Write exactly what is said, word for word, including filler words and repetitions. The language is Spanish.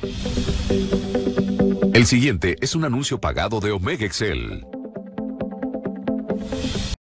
El siguiente es un anuncio pagado de Omega Excel.